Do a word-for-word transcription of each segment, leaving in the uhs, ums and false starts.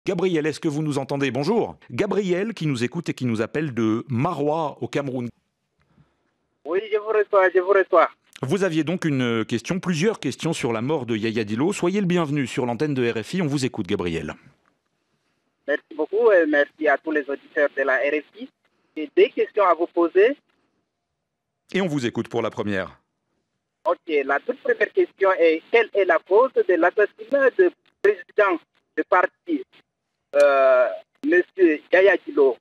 Gabriel, est-ce que vous nous entendez? Bonjour. Gabriel qui nous écoute et qui nous appelle de Maroua au Cameroun. Oui, je vous reçois, je vous reçois. Vous aviez donc une question, plusieurs questions sur la mort de Yaya Dillo. Soyez le bienvenu sur l'antenne de R F I, on vous écoute Gabriel. Merci beaucoup et merci à tous les auditeurs de la R F I. J'ai des questions à vous poser. Et on vous écoute pour la première. Ok, la toute première question est quelle est la cause de l'assassinat du président du parti, euh, M. Yaya Dillo?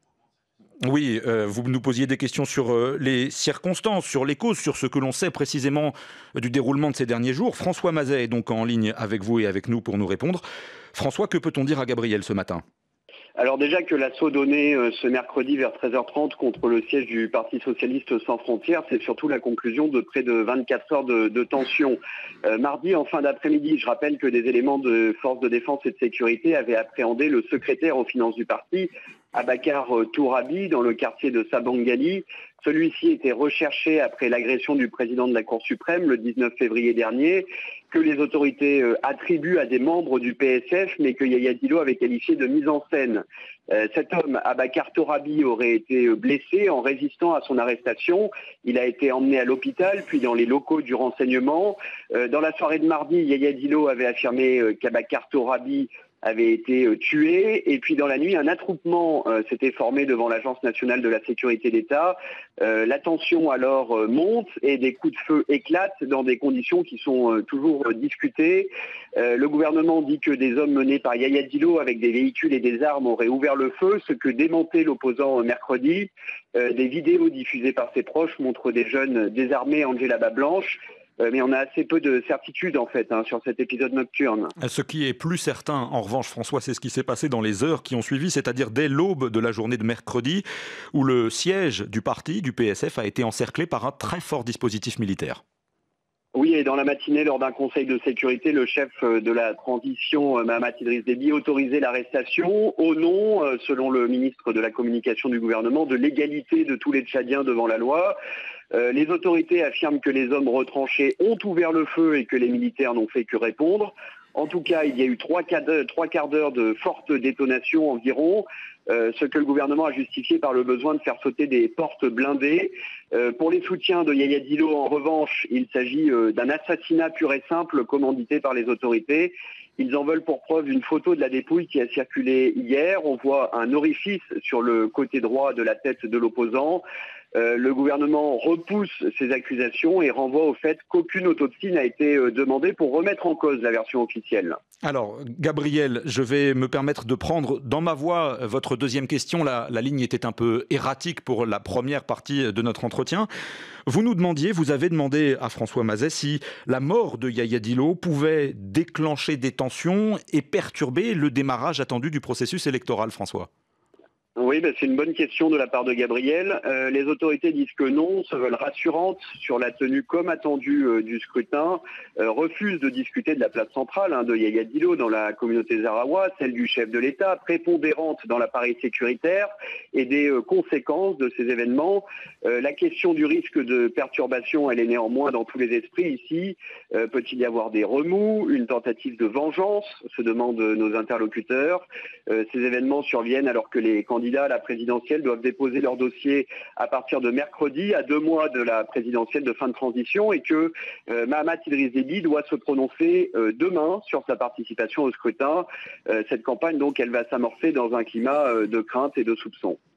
Oui, euh, vous nous posiez des questions sur euh, les circonstances, sur les causes, sur ce que l'on sait précisément euh, du déroulement de ces derniers jours. François Mazet est donc en ligne avec vous et avec nous pour nous répondre. François, que peut-on dire à Gabriel ce matin ? Alors déjà que l'assaut donné euh, ce mercredi vers treize heures trente contre le siège du Parti Socialiste Sans Frontières, c'est surtout la conclusion de près de vingt-quatre heures de, de tension. Euh, mardi, en fin d'après-midi, je rappelle que des éléments de forces de défense et de sécurité avaient appréhendé le secrétaire aux finances du parti, Abakar Tourabi, dans le quartier de Sabangali. Celui-ci était recherché après l'agression du président de la Cour suprême le dix-neuf février dernier, que les autorités euh, attribuent à des membres du P S F, mais que Yaya Dillo avait qualifié de mise en scène. Euh, cet homme, Abakar Tourabi, aurait été blessé en résistant à son arrestation. Il a été emmené à l'hôpital, puis dans les locaux du renseignement. Euh, dans la soirée de mardi, Yaya Dillo avait affirmé euh, qu'Abakar Tourabi avait été euh, tué. Et puis dans la nuit, un attroupement euh, s'était formé devant l'Agence nationale de la sécurité d'État. Euh, la tension alors euh, monte et des coups de feu éclatent dans des conditions qui sont euh, toujours euh, discutées. Euh, le gouvernement dit que des hommes menés par Yaya Dillo avec des véhicules et des armes auraient ouvert le feu, ce que démentait l'opposant euh, mercredi. Euh, des vidéos diffusées par ses proches montrent des jeunes désarmés Angela la blanche. Mais on a assez peu de certitude en fait hein, sur cet épisode nocturne. Ce qui est plus certain, en revanche, François, c'est ce qui s'est passé dans les heures qui ont suivi, c'est-à-dire dès l'aube de la journée de mercredi, où le siège du parti, du P S F, a été encerclé par un très fort dispositif militaire. Oui, et dans la matinée, lors d'un conseil de sécurité, le chef de la transition, Mahamat Idriss Déby, autorisait l'arrestation au nom, selon le ministre de la Communication du gouvernement, de l'égalité de tous les Tchadiens devant la loi. Euh, les autorités affirment que les hommes retranchés ont ouvert le feu et que les militaires n'ont fait que répondre. En tout cas, il y a eu trois quarts d'heure de fortes détonations environ, euh, ce que le gouvernement a justifié par le besoin de faire sauter des portes blindées. Euh, pour les soutiens de Yaya Dillo, en revanche, il s'agit euh, d'un assassinat pur et simple commandité par les autorités. Ils en veulent pour preuve une photo de la dépouille qui a circulé hier. On voit un orifice sur le côté droit de la tête de l'opposant. Euh, le gouvernement repousse ces accusations et renvoie au fait qu'aucune autopsie n'a été euh, demandée pour remettre en cause la version officielle. Alors, Gabriel, je vais me permettre de prendre dans ma voix votre deuxième question. La, la ligne était un peu erratique pour la première partie de notre entretien. Vous nous demandiez, vous avez demandé à François Mazet si la mort de Yaya Dillo pouvait déclencher des tensions et perturber le démarrage attendu du processus électoral, François. Oui, ben c'est une bonne question de la part de Gabriel. Euh, les autorités disent que non, se veulent rassurantes sur la tenue comme attendue euh, du scrutin, euh, refusent de discuter de la place centrale hein, de Yaya Dillo dans la communauté Zarawa, celle du chef de l'État, prépondérante dans l'appareil sécuritaire et des euh, conséquences de ces événements. Euh, la question du risque de perturbation, elle est néanmoins dans tous les esprits ici. Euh, peut-il y avoir des remous, une tentative de vengeance, se demandent nos interlocuteurs. Euh, ces événements surviennent alors que les candidats à la présidentielle doivent déposer leur dossier à partir de mercredi, à deux mois de la présidentielle de fin de transition, et que euh, Mahamat Idriss Déby doit se prononcer euh, demain sur sa participation au scrutin. Euh, cette campagne, donc, elle va s'amorcer dans un climat euh, de crainte et de soupçon.